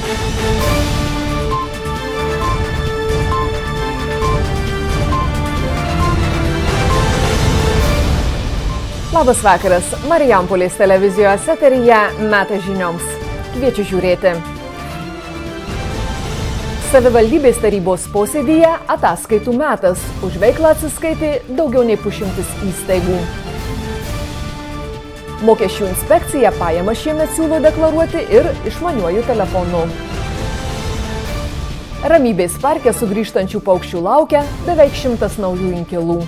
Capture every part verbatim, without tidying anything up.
Labas vakaras. Marijampolės televizijos eteryje metas žinioms. Kviečiu žiūrėti. Savivaldybės tarybos posėdyje ataskaitų metas. Už veiklą atsiskaitė daugiau nei pusšimtis įstaigų. Mokesčių inspekcija pajamas šiemet siūlo deklaruoti ir išmaniuoju telefonu. Ramybės parke sugrįžtančių paukščių laukia beveik šimtas naujų inkilų.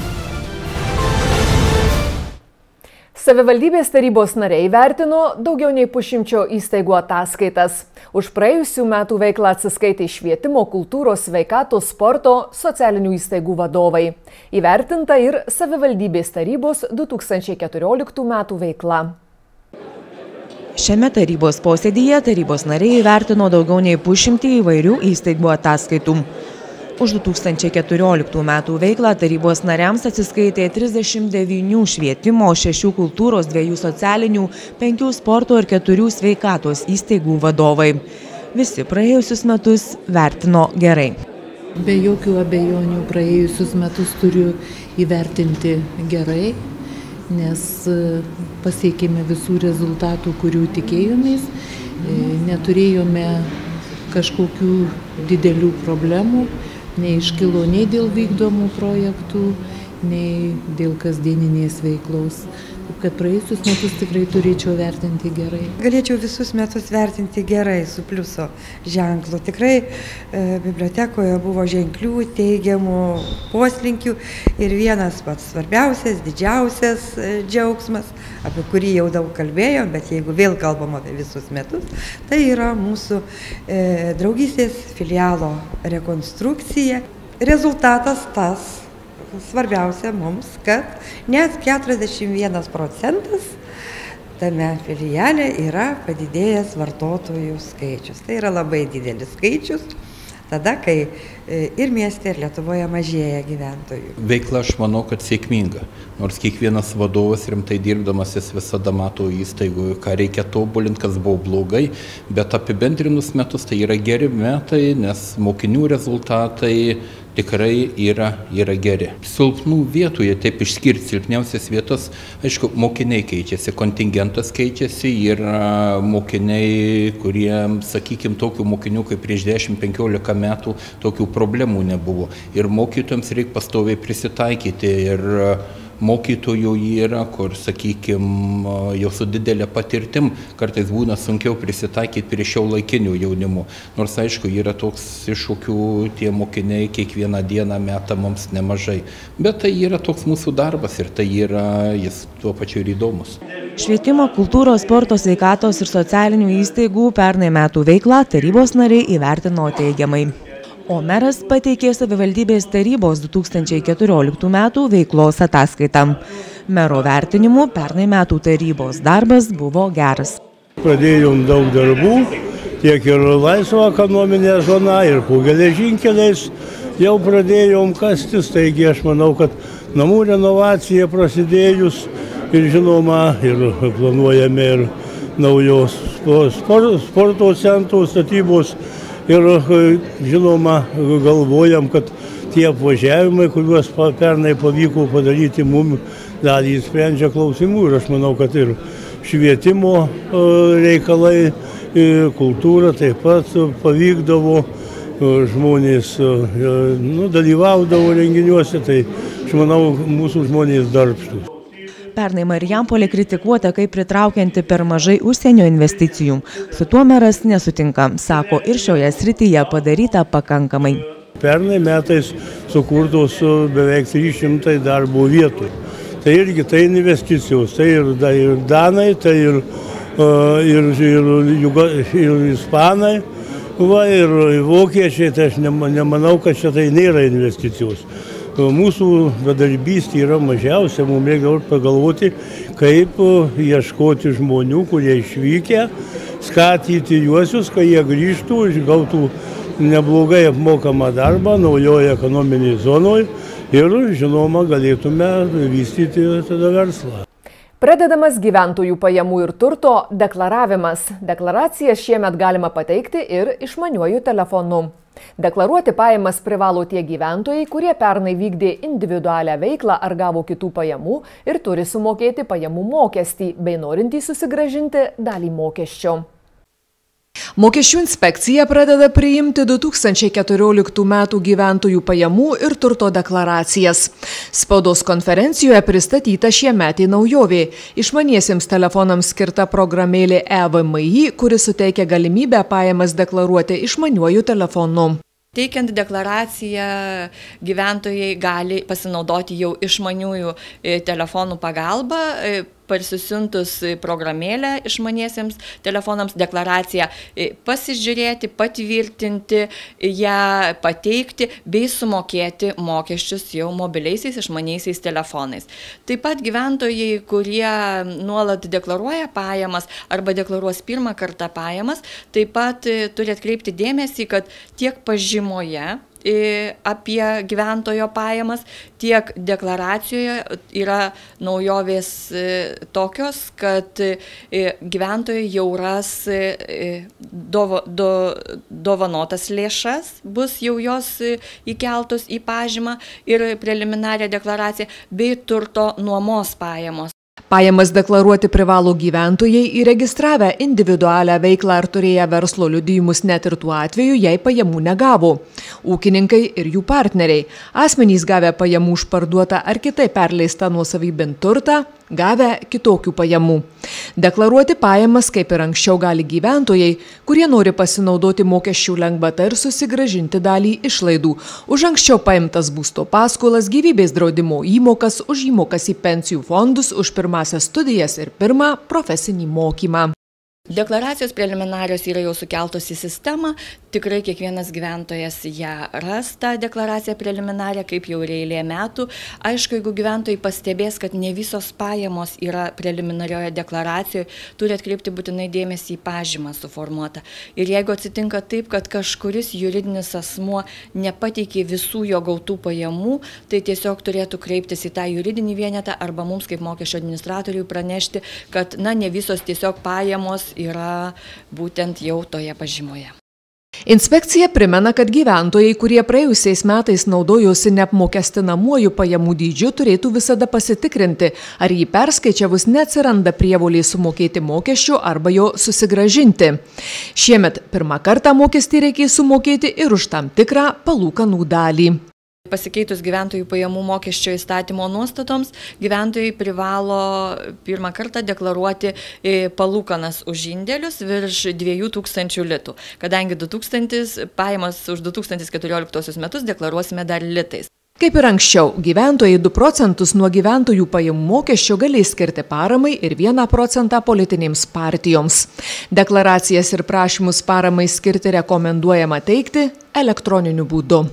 Savivaldybės tarybos nariai vertino daugiau nei pusšimčio įstaigų ataskaitas. Už praėjusių metų veiklą atsiskaitė švietimo, kultūros, sveikatos, sporto, socialinių įstaigų vadovai. Įvertinta ir savivaldybės tarybos du tūkstančiai keturioliktų metų veikla. Šiame tarybos posėdyje tarybos nariai įvertino daugiau nei pusšimtį įvairių įstaigų ataskaitų. Už du tūkstančiai keturioliktų metų veiklą tarybos nariams atsiskaitė trisdešimt devynių švietimo, šešių kultūros, dviejų socialinių, penkių sporto ir keturių sveikatos įstaigų vadovai. Visi praėjusius metus vertino gerai. Be jokių abejonių praėjusius metus turiu įvertinti gerai, nes pasiekėme visų rezultatų, kurių tikėjomės, neturėjome kažkokių didelių problemų. Neiškilo nei dėl vykdomų projektų, nei dėl kasdieninės veiklos. Taip kad praėjusius metus tikrai turėčiau vertinti gerai. Galėčiau visus metus vertinti gerai, su pliuso ženklu. Tikrai e, bibliotekoje buvo ženklių, teigiamų poslinkių ir vienas pats svarbiausias, didžiausias e, džiaugsmas, apie kurį jau daug kalbėjom, bet jeigu vėl kalbam apie visus metus, tai yra mūsų e, draugystės filialo rekonstrukcija. Rezultatas tas, svarbiausia mums, kad net keturiasdešimt vienas procentas tame filiale yra padidėjęs vartotojų skaičius. Tai yra labai didelis skaičius, tada, kai ir mieste, ir Lietuvoje mažėja gyventojų. Veikla, aš manau, kad sėkminga. Nors kiekvienas vadovas rimtai dirbdamas jis visada mato įstaigų, ką reikia tobulinti, kas buvo blogai, bet apibendrinus metus tai yra geri metai, nes mokinių rezultatai tikrai yra, yra geri. Silpnų vietų, jie taip išskirti silpniausias vietas, aišku, mokiniai keičiasi, kontingentas keičiasi, yra mokiniai, kuriems, sakykime, tokių mokinių kaip prieš dešimt penkiolika metų tokių problemų nebuvo. Ir mokytojams reikia pastoviai prisitaikyti ir mokytojų yra, kur, sakykime, jau su didelė patirtim, kartais būna sunkiau prisitaikyti prie šiuolaikinių jaunimų. Nors, aišku, yra toks iššūkių, tie mokiniai kiekvieną dieną meta mums nemažai. Bet tai yra toks mūsų darbas ir tai yra jis tuo pačiu ir įdomus. Švietimo, kultūros, sporto, sveikatos ir socialinių įstaigų pernai metų veiklą tarybos nariai įvertino teigiamai. O meras pateikė savivaldybės tarybos du tūkstančiai keturioliktų metų veiklos ataskaitą. Mero vertinimu pernai metų tarybos darbas buvo geras. Pradėjom daug darbų, tiek ir laisvo ekonominė zona, ir po geležinkeliais jau pradėjom kastis, taigi aš manau, kad namų renovacija prasidėjus ir žinoma, ir planuojame ir naujos sporto centro statybos. Ir žinoma, galvojam, kad tie apvažiavimai, kuriuos pernai pavyko padaryti, mums dalį sprendžia klausimų. Ir aš manau, kad ir švietimo reikalai, kultūra taip pat pavykdavo, žmonės nu, dalyvaudavo renginiuose, tai aš manau, mūsų žmonės darbštūs. Pernai Marijampolė kritikuota kaip pritraukianti per mažai užsienio investicijų. Su tuo meras nesutinka, sako, ir šioje srityje padaryta pakankamai. Pernai metais sukurtos beveik trys šimtai darbo vietų. Tai irgi tai investicijos, tai ir, da, ir danai, tai ir, ir, ir, ir, ir ispanai, va, ir vokiečiai, tai aš nemanau, kad šitai nėra investicijos. Mūsų bedarbystė yra mažiausia, mums reikia pagalvoti, kaip ieškoti žmonių, kurie išvykę, skatyti juosius, kai jie grįžtų, gautų neblogai apmokamą darbą naujoje ekonominėje zonoje ir, žinoma, galėtume vystyti tada verslą. Pradedamas gyventojų pajamų ir turto deklaravimas. Deklaracijas šiemet galima pateikti ir išmaniuoju telefonu. Deklaruoti pajamas privalo tie gyventojai, kurie pernai vykdė individualią veiklą ar gavo kitų pajamų ir turi sumokėti pajamų mokestį, bei norintys susigrąžinti dalį mokesčio. Mokesčių inspekcija pradeda priimti du tūkstančiai keturioliktų metų gyventojų pajamų ir turto deklaracijas. Spaudos konferencijoje pristatyta šiemetė naujovė – išmaniesiems telefonams skirta programėlė E V M I, kuri suteikia galimybę pajamas deklaruoti išmaniuoju telefonu. Teikiant deklaraciją, gyventojai gali pasinaudoti jau išmaniųjų telefonų pagalba, parsisiuntus programėlę išmaniesiems telefonams deklaraciją, pasižiūrėti, patvirtinti, ją pateikti bei sumokėti mokesčius jau mobiliaisiais išmaniaisiais telefonais. Taip pat gyventojai, kurie nuolat deklaruoja pajamas arba deklaruos pirmą kartą pajamas, taip pat turi atkreipti dėmesį, kad tiek pažymoje apie gyventojo pajamas, tiek deklaracijoje yra naujovės tokios, kad gyventojai jau ras dovo, do, dovanotas lėšas, bus jau jos įkeltos į pažymą ir preliminarią deklaraciją, bei turto nuomos pajamos. Pajamas deklaruoti privalo gyventojai įregistravę individualią veiklą ar turėję verslo liudijimus net ir tuo atveju, jei pajamų negavo. Ūkininkai ir jų partneriai, asmenys gavę pajamų už parduotą ar kitaip perleistą nuosavybėn turtą, gavę kitokių pajamų. Deklaruoti pajamas, kaip ir anksčiau, gali gyventojai, kurie nori pasinaudoti mokesčių lengvata ir susigrąžinti dalį išlaidų už anksčiau paimtas būsto paskolas, gyvybės draudimo įmokas, už įmokas į pensijų fondus, už pirmąsias studijas ir pirmą profesinį mokymą. Deklaracijos preliminarios yra jau sukeltos į sistemą, tikrai kiekvienas gyventojas ją ras, tą deklaraciją preliminarią, kaip jau ir eilė metų. Aišku, jeigu gyventojai pastebės, kad ne visos pajamos yra preliminarioje deklaracijoje, turi atkreipti būtinai dėmesį į pažymą suformuotą. Ir jeigu atsitinka taip, kad kažkuris juridinis asmuo nepateikė visų jo gautų pajamų, tai tiesiog turėtų kreiptis į tą juridinį vienetą arba mums kaip mokesčio administratoriui pranešti, kad na, ne visos tiesiog pajamos yra būtent jau toje pažymoje. Inspekcija primena, kad gyventojai, kurie praėjusiais metais naudojosi neapmokestinamuoju pajamų dydžiu, turėtų visada pasitikrinti, ar jį perskaičiavus neatsiranda prievolė sumokėti mokesčių arba jo susigrąžinti. Šiemet pirmą kartą mokestį reikės sumokėti ir už tam tikrą palūkanų dalį. Pasikeitus gyventojų pajamų mokesčio įstatymo nuostatoms, gyventojai privalo pirmą kartą deklaruoti palūkanas už indėlius virš dviejų tūkstančių litų, kadangi du tūkstantis pajamas už du tūkstančiai keturioliktuosius metus deklaruosime dar litais. Kaip ir anksčiau, gyventojai du procentus nuo gyventojų pajamų mokesčio galės skirti paramai ir vieną procentą politinėms partijoms. Deklaracijas ir prašymus paramai skirti rekomenduojama teikti elektroniniu būdu.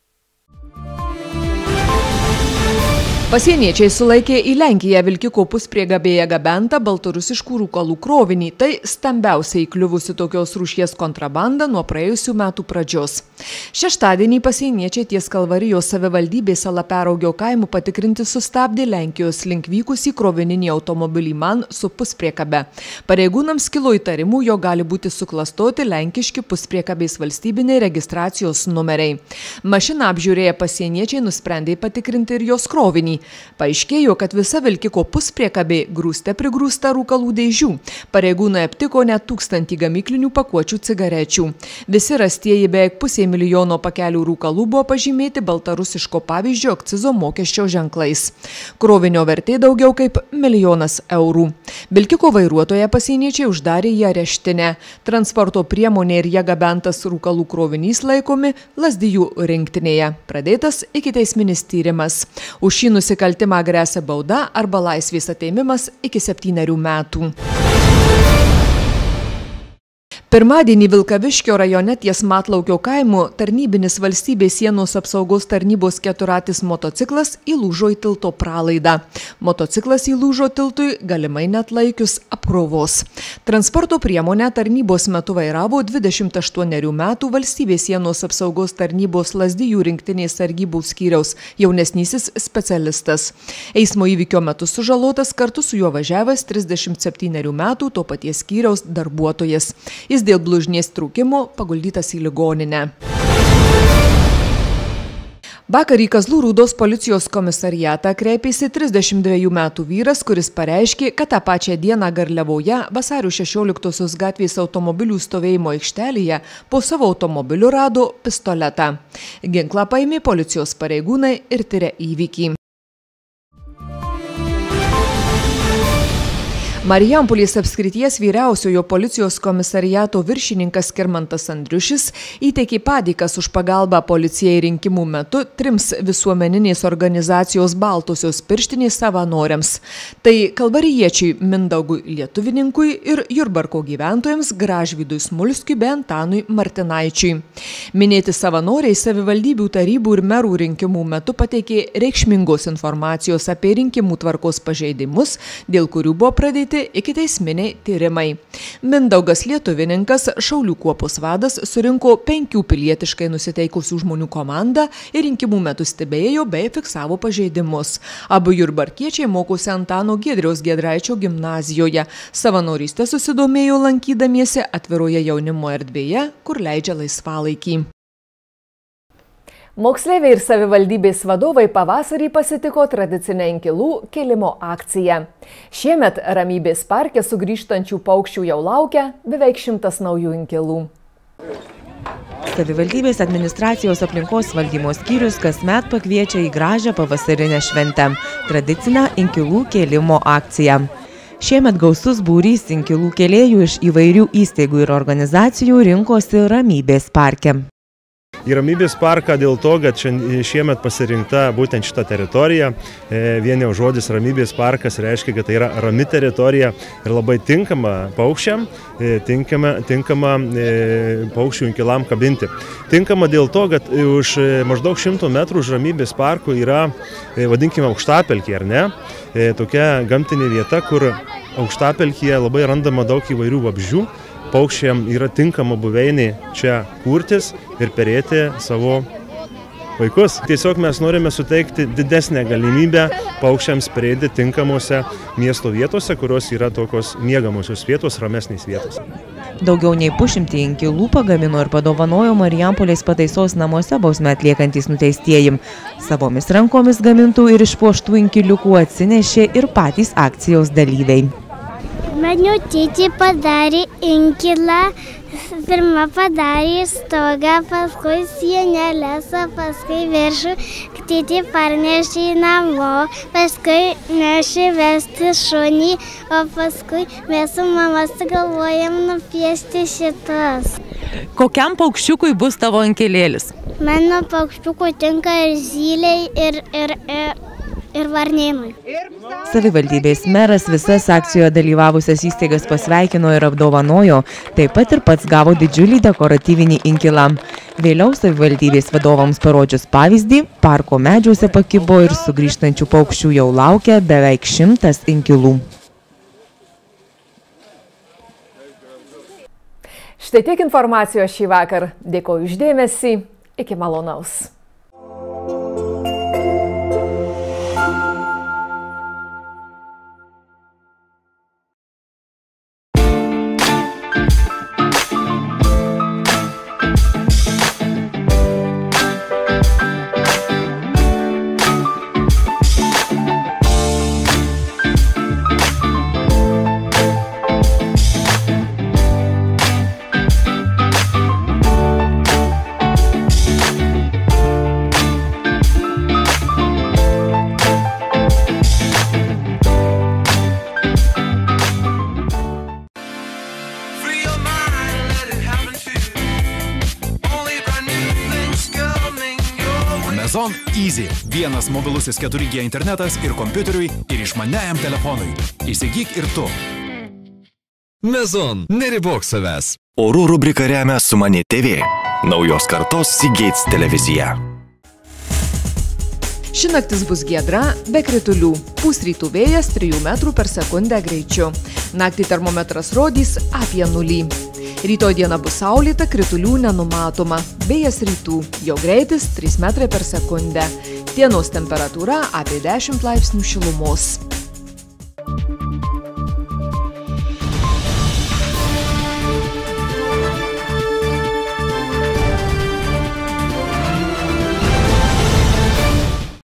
Pasieniečiai sulaikė į Lenkiją vilkiko puspriegabėje gabentą baltarusiškų rūkalų krovinį. Tai stambiausiai įkliuvusi tokios rūšies kontrabanda nuo praėjusių metų pradžios. Šeštadienį pasieniečiai ties Kalvarijos savivaldybės Salaperogio kaimų patikrinti sustabdė Lenkijos link vykusį krovininį automobilį MAN su puspriekabe. Pareigūnams kilo įtarimų, jo gali būti suklastoti lenkiški puspriekabės valstybiniai registracijos numeriai. Mašiną apžiūrėję pasieniečiai nusprendė patikrinti ir jos krovinį. Paaiškėjo, kad visa vilkiko puspriekabė grūste prigrūsta rūkalų dėžių. Pareigūnai aptiko net tūkstantį gamyklinių pakuočių cigarečių. Visi rastieji beveik pusė milijono pakelių rūkalų buvo pažymėti baltarusiško pavyzdžio akcizo mokesčio ženklais. Krovinio vertė daugiau kaip milijonas eurų. Vilkiko vairuotoją pasieniečiai uždarė į areštinę. Transporto priemonė ir ją gabentas rūkalų krovinys laikomi Lazdijų rinktinėje. Pradėtas ikiteisminis tyrimas. Už šį nusikaltimą gresia bauda arba laisvės atėmimas iki septynerių metų. Pirmadienį Vilkaviškio rajone ties Matlaukio kaimu tarnybinis valstybės sienos apsaugos tarnybos keturatis motociklas įlūžo į tilto pralaidą. Motociklas įlūžo tiltui galimai neatlaikius apkrovos. Transporto priemonę tarnybos metu vairavo dvidešimt aštuonerių metų valstybės sienos apsaugos tarnybos Lazdijų rinktinės sargybų skyriaus jaunesnysis specialistas. Eismo įvykio metu sužalotas kartu su juo važiavęs trisdešimt septynerių metų to paties skyriaus darbuotojas. Jis dėl blužnies trūkimo paguldytas į ligoninę. Vakar į Kazlų Rūdos policijos komisariatą kreipėsi trisdešimt dviejų metų vyras, kuris pareiškė, kad tą pačią dieną Garliavoje vasario šešioliktosios gatvės automobilių stovėjimo aikštelėje po savo automobiliu rado pistoletą. Ginklą paėmė policijos pareigūnai ir tiria įvykį. Marijampolės apskrities vyriausiojo policijos komisariato viršininkas Skirmantas Andriušis įteikė padėkas už pagalbą policijai rinkimų metu trims visuomeninės organizacijos Baltosios pirštinės savanoriams. Tai kalvarijiečiui Mindaugui Lietuvininkui ir Jurbarko gyventojams Gražvydui Smulskiui bei Antanui Martinaičiui. Minėti savanoriai savivaldybių tarybų ir merų rinkimų metu pateikė reikšmingos informacijos apie rinkimų tvarkos pažeidimus, dėl kurių buvo pradėti ikiteisminiai tyrimai. Mindaugas Lietuvininkas, Šaulių kuopos vadas, surinko penkių pilietiškai nusiteikusių žmonių komandą ir rinkimų metu stebėjo bei fiksavo pažeidimus. Abu jurbarkiečiai mokosi Antano Giedriaus Giedraičio gimnazijoje. Savanorystę susidomėjo lankydamiesi atviroje jaunimo erdvėje, kur leidžia laisvalaikį. Moksleiviai ir savivaldybės vadovai pavasarį pasitiko tradicinę inkilų kėlimo akciją. Šiemet Ramybės parke sugrįžtančių paukščių jau laukia beveik šimtas naujų inkilų. Savivaldybės administracijos aplinkos valdymo skyrius kasmet pakviečia į gražią pavasarinę šventę – tradicinę inkilų kėlimo akciją. Šiemet gausus būrys inkilų kėlėjų iš įvairių įstaigų ir organizacijų rinkosi Ramybės parke. Į Ramybės parką dėl to, kad šiemet pasirinkta būtent šita teritorija. Vien jau žodis Ramybės parkas reiškia, kad tai yra rami teritorija ir labai tinkama paukščiam, tinkama, tinkama paukščių inkilam kabinti. Tinkama dėl to, kad už maždaug šimto metrų už Ramybės parko yra, vadinkime, aukštapelkė, ar ne? Tokia gamtinė vieta, kur aukštapelkėje labai randama daug įvairių vabzdžių. Paukščiam yra tinkama buveinė čia kurtis ir perėti savo vaikus. Tiesiog mes norime suteikti didesnę galimybę paukščiams perėti tinkamose miesto vietose, kurios yra tokios miegamosios vietos, ramesnės vietos. Daugiau nei pusšimtį inkilų pagamino ir padovanojo Marijampolės pataisos namuose bausmę atliekantys nuteistieji. Savomis rankomis gamintų ir išpuoštų inkiliukų atsinešė ir patys akcijos dalyviai. Mano tėtė padarė inkilą, pirmą padarė stogą, paskui sienelės, paskui viršų, tėtė parnešė namo, paskui nešė vesti šunį, o paskui mes su mama sugalvojam nupiešti šitas. Kokiam paukščiukui bus tavo inkilėlis? Mano paukščiukui tinka ir zyliai, ir, ir, ir, ir varnėnai. Savivaldybės meras visas akcijoje dalyvavusias įstaigas pasveikino ir apdovanojo, taip pat ir pats gavo didžiulį dekoratyvinį inkilą. Vėliau savivaldybės vadovams parodžius pavyzdį, parko medžiuose pakibo ir sugrįžtančių paukščių jau laukia beveik šimtas inkilų. Štai tiek informacijos šį vakar. Dėkoju už dėmesį. Iki malonaus. Amazon Easy. Vienas mobilusis keturi G internetas ir kompiuteriui, ir išmaniajam telefonui. Įsigyk ir tu. Mezon, neribok savęs. Orų rubrika remia Sumani T V, naujos kartos Seagates televizija. Ši naktis bus giedra, be kritulių. Pusrytų vėjas trijų metrų per sekundę greičiu. Naktį termometras rodys apie nulį. Rytoj diena bus saulėta, kritulių nenumatoma. Vėjas rytų, jo greitis trys metrai per sekundę. Dienos temperatūra apie dešimt laipsnių šilumos.